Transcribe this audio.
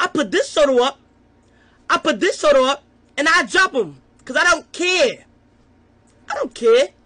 I put this photo up. I put this photo up, and I drop them because I don't care. I don't care.